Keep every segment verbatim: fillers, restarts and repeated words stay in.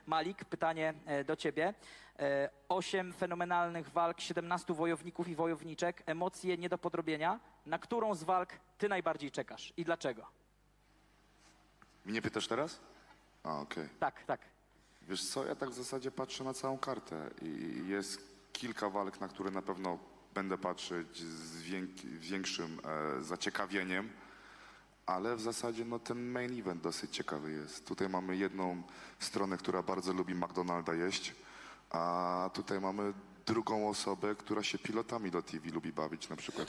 Malik, pytanie e, do ciebie. E, Osiem fenomenalnych walk, siedemnastu wojowników i wojowniczek, emocje nie do podrobienia. Na którą z walk ty najbardziej czekasz i dlaczego? Mnie pytasz teraz? A, okej. Tak, tak. Wiesz co, ja tak w zasadzie patrzę na całą kartę i jest kilka walk, na które na pewno będę patrzeć z wiek- większym e, zaciekawieniem, ale w zasadzie no, ten main event dosyć ciekawy jest. Tutaj mamy jedną stronę, która bardzo lubi McDonalda jeść, a tutaj mamy drugą osobę, która się pilotami do T V lubi bawić, na przykład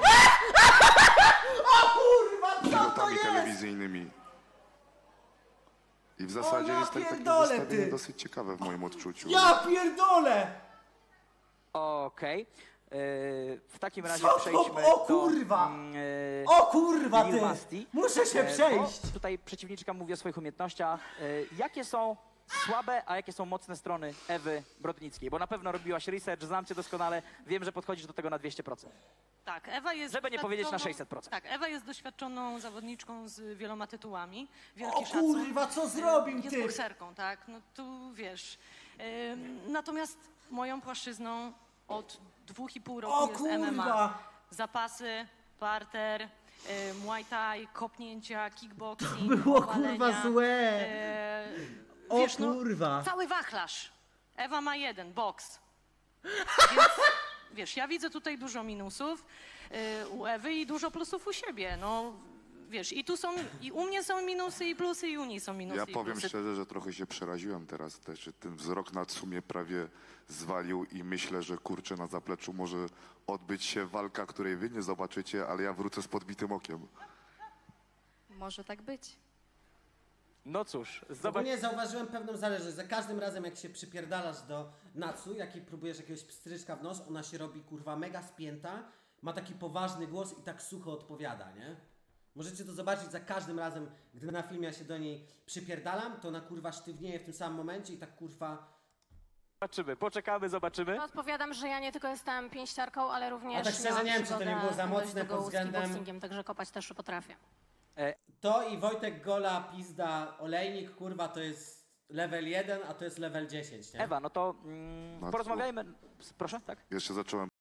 O kurwa, co to pilotami jest? telewizyjnymi. I w zasadzie ja jest tak, takie pierdolę, zestawienie ty. dosyć ciekawe w moim odczuciu. Ja pierdolę! Okej. E, W takim razie Co to? przejdźmy O do... kurwa! mm, e, O kurwa, Lil ty! Masti. Muszę się E, przejść! bo Tutaj przeciwniczka mówi o swoich umiejętnościach. E, Jakie są słabe, a jakie są mocne strony Ewy Brodnickiej? Bo na pewno robiłaś research, znam cię doskonale, wiem, że podchodzisz do tego na dwieście procent. Tak, Ewa jest Żeby nie powiedzieć na doświadczoną- sześćset procent. Tak, Ewa jest doświadczoną zawodniczką z wieloma tytułami. O Wielki szacun. kurwa, co zrobił Jest ty? bokserką, tak, no tu wiesz. Ym, natomiast moją płaszczyzną od dwóch i pół roku O jest M M A. kurwa! Zapasy, parter, y, muay thai, kopnięcia, kickboxing, Było powalenia, kurwa złe! y, O wiesz, no, kurwa! cały wachlarz. Ewa ma jeden, boks. Więc wiesz, ja widzę tutaj dużo minusów y, u Ewy i dużo plusów u siebie. No wiesz, i tu są, i u mnie są minusy i plusy, i u niej są minusy Ja i powiem plusy. szczerze, że trochę się przeraziłem teraz też, że ten wzrok na sumie prawie zwalił i myślę, że kurczę na zapleczu może odbyć się walka, której wy nie zobaczycie, ale ja wrócę z podbitym okiem. Może tak być. No cóż, zobacz. Ogólnie zauważyłem pewną zależność. Za każdym razem, jak się przypierdalasz do Natsu, jak jej próbujesz jakiegoś pstryczka w nos, ona się robi kurwa mega spięta, ma taki poważny głos i tak sucho odpowiada, nie? Możecie to zobaczyć za każdym razem, gdy na filmie ja się do niej przypierdalam, to ona kurwa sztywnieje w tym samym momencie i tak kurwa... Zobaczymy, poczekamy, zobaczymy. No, odpowiadam, że ja nie tylko jestem pięściarką, ale również A tak szczerze miałam nie wiem, czy to nie przygodę było za dość mocne długą pod z względem- kickboxingiem, także kopać też potrafię. To i Wojtek Gola, pizda, olejnik, kurwa, to jest level jeden, a to jest level dziesięć, nie? Ewa, no to mm, Matko. porozmawiajmy. Proszę, tak? Jeszcze zacząłem